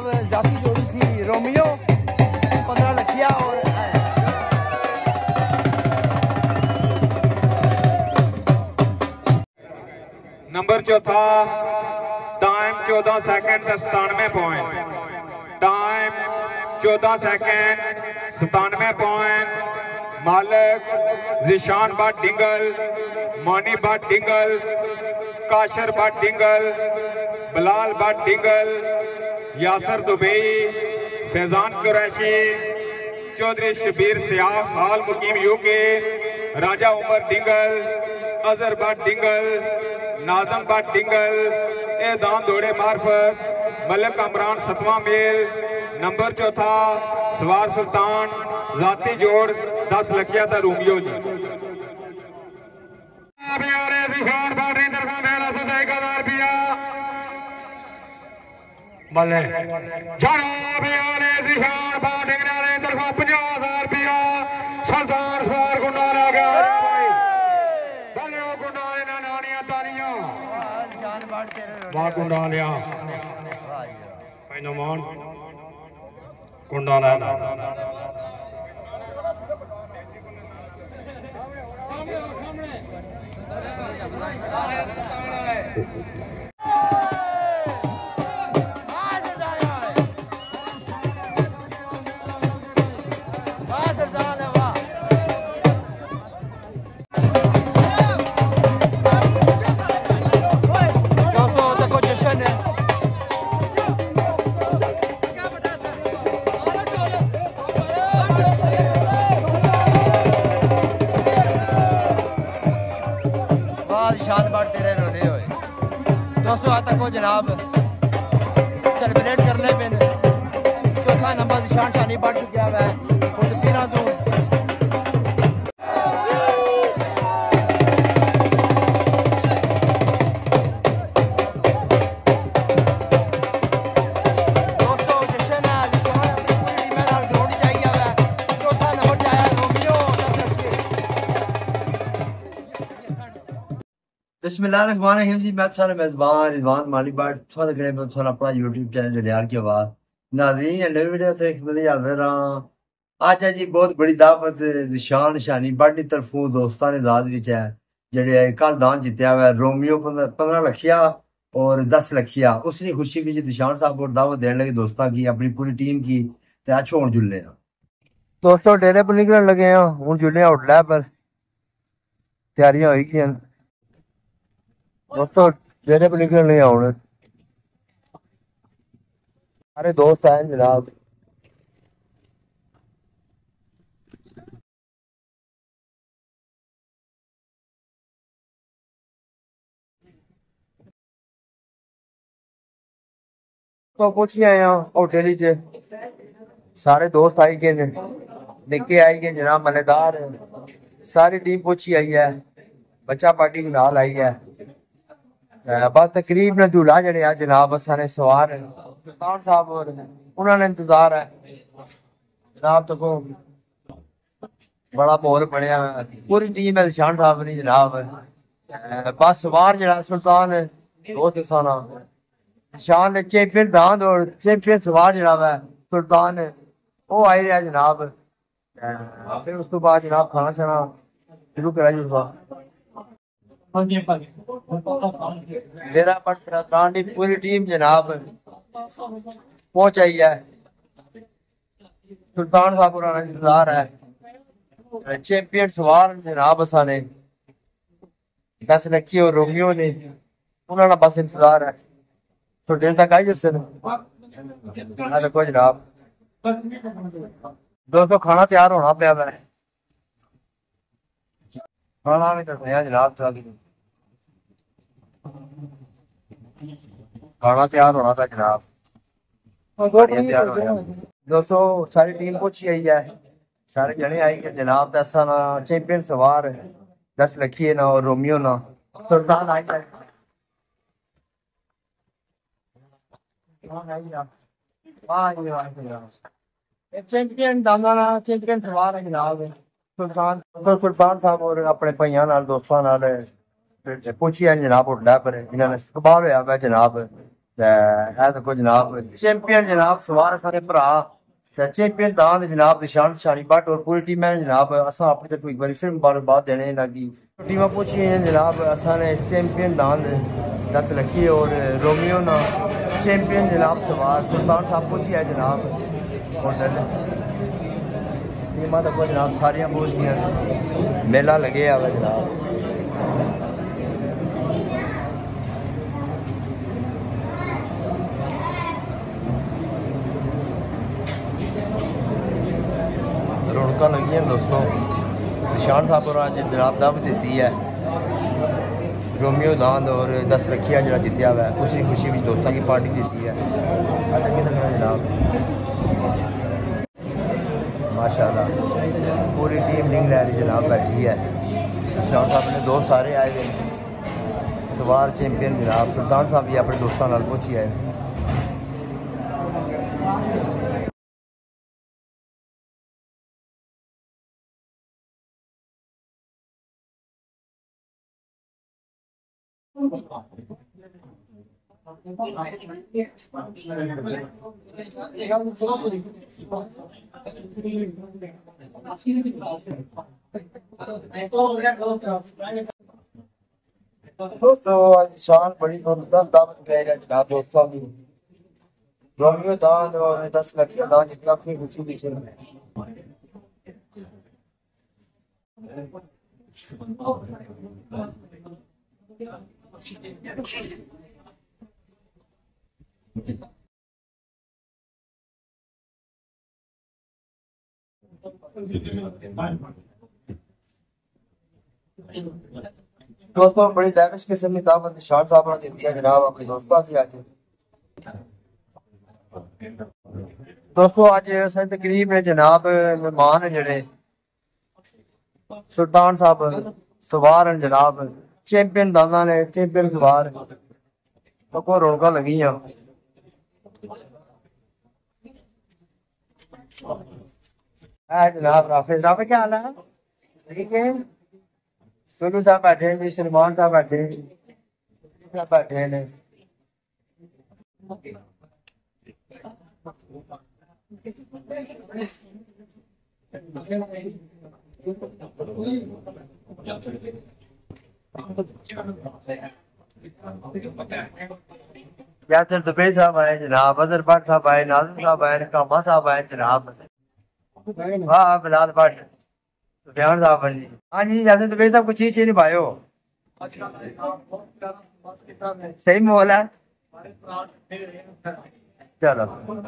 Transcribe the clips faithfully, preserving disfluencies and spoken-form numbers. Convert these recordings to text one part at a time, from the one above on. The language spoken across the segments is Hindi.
जाती जोड़ी सी रोमियो पंद्रह लखिया और नंबर चौथा टाइम चौदह सेकंड सतानवे पॉइंट टाइम चौदह सेकंड सतानवे पॉइंट मालिक जिशान भट्ट डिंगल, मानी भट्ट डिंगल, काशर भट्ट डिंगल, बिलाल भट्ट डिंगल, यासर दुबई, फैजान कुरैशी, चौधरी शबीर सियाफ हाल मुकीम यूके, राजा उमर डिंगल, अजहर भट्ट डिंगल, नाजम भट्ट डिंगल, ए दान दौड़े मार्फत मलिक अमरान सतवां मेल। नंबर चौथा सवार सुल्तान जाती जोड़ दस लखिया था रोमियो जी। मले जनाब आले जिशान फाटिंग नाले तरफा पचास हजार रुपया सुल्तान सवार गुंडारा गया बने गुंडाले ना नानियां तानियां मां गुंडा लिया मान गुंडा लाया शान बार तेरे रोने हुए दोस्तों आज तक वो जनाब सेलिब्रेट करने में चौथा नंबर निशान शानी बढ़ गया है खुद पीरा तो दोस्तों जश्न है जिसमें अपनी पूरी टीम में ग्राउंड चाहिए है चौथा नंबर जाया रोमियो दस लखिए। बिस्मिल्लाहिर्रहमानिर्रहीम जी, मैं सारे मेजबान रिजवान माली बाट थोड़ा गरे में थोड़ा अपना यूट्यूब चैनल जलियाल की आवाज नाज़रीन नई वीडियो से खिदमत हाजिर हां। आज है जी बहुत बड़ी दावत निशान शानी बाड़ी तरफों दोस्तां ने ज़ाद विच है जेड़े कल दान जितया हुआ रोमियो पंद्रह लखिया और दस लखिया उसकी खुशी विच निशान साहब और दावत देने लगे दोस्तां की अपनी पूरी टीम की ते अच हुण जुलने दोस्तों डेरे पर निकलने लगे हैं हुण जुलने होटल पर तैयारियां होई गई दोस्तों डेरे पर निकलने आने सारे दोस्त आए जनाब। तो पूछ आए होटल च सारे दोस्त आई गए निके आई गए जनाब मलेदार सारी टीम पूछी आई है बच्चा पार्टी के नाल आई है बस तकरीब ने दूल्हा जड़े आ जनाब असाने सवार सुल्तान साहब और उन्होंने इंतजार है जनाब तो को बड़ा माहौल बनया पूरी टीम है निशान साहब ने जनाब बस सवार जड़ा सुल्तान दोस्त साना निशान ने चैंपियन दांद और चैंपियन सवार जड़ा है सुल्तान वो आई रहा जनाब फिर उस तो बाद जनाब खाना शाना शुरू करा जी मेरा पटरान की पूरी टीम जनाब पहुंच आई है सुल्तान साहब पुराना इंतजार है चैंपियन सवार जनाब असाने दस लखी और रोमियो ने उन्होंने बस इंतजार है थोड़ी देर तक आई जैसे देखो जनाब दोस्तों खाना तैयार होना पाया है खाना भी दसया जनाब खाना तैयार होना था जनाब दोस्तों सारी टीम पहुंची आई है सारे जने आई के जनाब दसा ना चैंपियन सवार दस लखी ना और रोमियो ना सुल्तान आई है चैंपियन दाना चैंपियन सवार है जनाब सुल्तान सुल्तान साहब और अपने भाइयों दोस्तों पूछी है जनाब होटल पर इन्होंने इकबाल होया हुआ जनाब देखो जनाब चैंपियन जनाब सवार सारे भरा चैंपियन दान जनाब निशान शानी भट्ट और पूरी टीम है जनाब असा अपनी तरफ एक बार फिर मुबारकबाद देने लगी टीम पहुंची हैं जनाब असा ने चैंपियन दान दस लखी और रोमियो ना चैंपियन जनाब सवार सुल्तान साहब पहुंची है जनाब होटल टीम देखो जनाब सारिया पहुंच गई मेला लगे हुआ जनाब रौनक लगी हैं दोस्तों निशान साहब और अज जनाब दावत दी है रोमियो दांद और दस रखिया जो जितया हुआ है उसी खुशी में दोस्तों की पार्टी दी है लगी सकना जनाब माशाल्लाह पूरी टीम लिंग लहरी जनाब बैठी है निशान साहब ने दोस्त सारे आए हुए सवार चैंपियन जनाब सुल्तान साहब भी अपने दोस्तों नाल पहुंची आए दोस्तों शान बड़ी जबरदस्त दावत दे रहा जनाब दोस्तों की रोमियो दान और दस लाख दान जितना अपनी खुशी पीछे दोस्तों बड़ी लैविश किस्म की दावत निशान साहब ने दी है जनाब अपने दोस्तों की आज दोस्तों अज अस तकरीब ने जनाब मेहमान है जेड़े सुल्तान साहब सवार हैं जनाब चैंपियन दादा ने चैंपियन सवार को रौनक लगी है जनाब राफे राफे क्या हाल है ठीक है टोलू साहब बैठे हैं जी सलमान साहब बैठे हैं बैठे ने यासर दुबे साहब आए जनाब अजहर भट्ट साहब आए नाज़िम साहब आए कामा साहब आए जनाब वाह बिलाल भट्ट सुफियान साहब जी हाँ जी यासर दुबे साहब कुछ चीज नहीं पायो सही मोल है चलो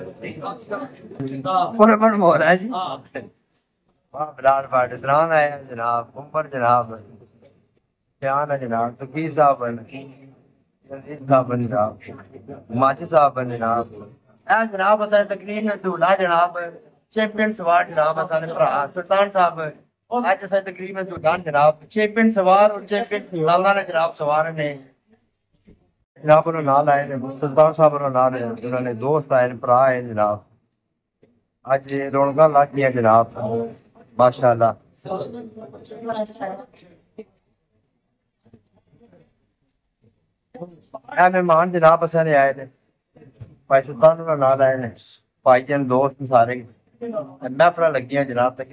पुरमन मोल है जी वाह बिलाल भट्ट इतरान आए जनाब उमर जनाब ध्यान है जनाब तकीर साहब साहब जनाब माची साहब जनाब ए जनाब असा तकरीब में दूल्हा जनाब चैंपियन सवार जनाब असा ने भरा सुल्तान साहब आज असा तकरीब में दूल्हा जनाब चैंपियन सवार और चैंपियन लाला ने जनाब सवार ने जनाब उन्होंने नाल आए ने सुल्तान साहब उन्होंने नाल है उन्होंने दोस्त आए भरा आए जनाब आज रौनक लग गई जनाब माशाल्लाह मेहमान जनाब असा ने आए थे भाई सुल्तान नाल आए ने भाई जन दोस्त सारे महफल लगी जनाब तक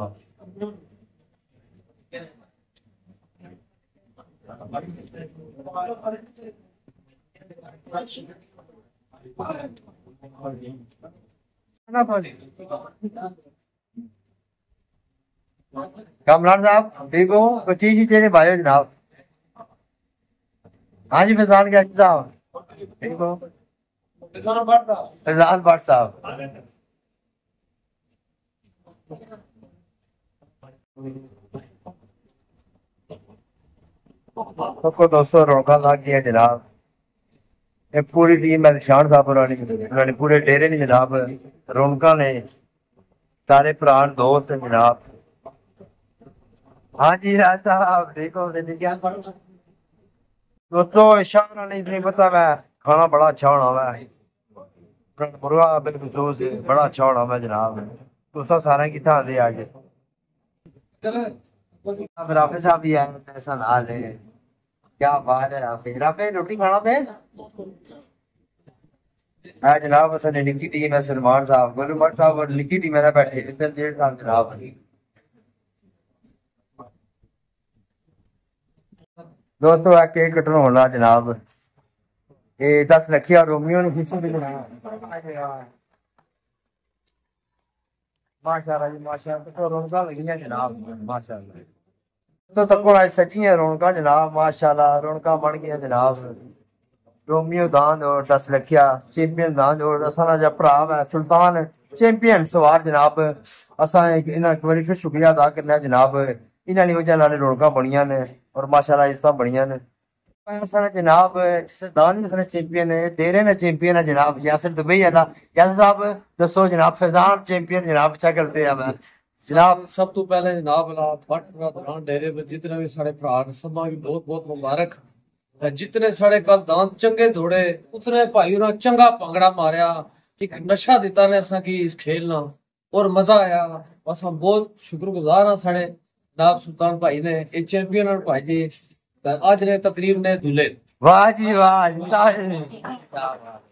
कामरान साहब ठीक हो कोई चीज चेहरे भाई जनाब हाँ जी फैजान क्या साहब ठीक हो फैजान भट्ट साहब सबको दोस्तों रौनक लग गया जनाब ये पूरी टीम है निशान साहब उन्होंने पूरे डेरे ने जनाब रौनक ने सारे पुराने दोस्त हैं जनाब हाँ जी राज साहब ठीक हो दोस्तों शाह नहीं नहीं पता मैं खाना बड़ा अच्छा होना है मुर्गा बिलखसूस बड़ा अच्छा होना है जनाब दोस्तों सारे कितना आते आगे राफे साहब भी आए ऐसा नाल है क्या बात है राफे राफे रोटी खाना पे है जनाब असां निकी टीम है सलमान साहब गुरु मठ साहब और निकी टीम है ना बैठे इधर जेठ साहब जनाब दोस्तों है केक कटन होना जनाब ये दस लखिया रोमियो ने किसी भी जनाब माशाल्लाह जी माशाल्लाह तो रौनक लगी जनाब माशाल्लाह तो तको आज सच्चियां रौनक जनाब माशाल्लाह रौनक बन गई जनाब रोमियो दान और दस लखिया चैंपियन दान और असा जा भरा है सुल्तान चैंपियन सवार जनाब असा इन्हें एक बार फिर शुक्रिया अदा करना जनाब इन्होंने वजह नाल रौनक बनिया ने और माशाल्लाह इस तरह बनिया ने जनाब जिस दान जिस चैंपियन है दे रहे ने चैंपियन है जनाब यासिर दुबई है यासिर साहब दसो जनाब फैजान चैंपियन जनाब अच्छा करते हैं जनाब सब तो पहले जनाब भट्ट डेरे में जितने भी साढ़े भरा सब बहुत बहुत मुबारक जितने साढ़े कल दान चंगे दौड़े उतने भाई उन्हें चंगा भंगड़ा मारिया एक नशा दिता ने असा की इस खेलना और मजा आया अस बहुत शुक्रगुजार हाँ साढ़े जनाब सुल्तान भाई ने एक चैंपियन भाई जी अज ने तकरीब ने दूल्हे वाह जी वाह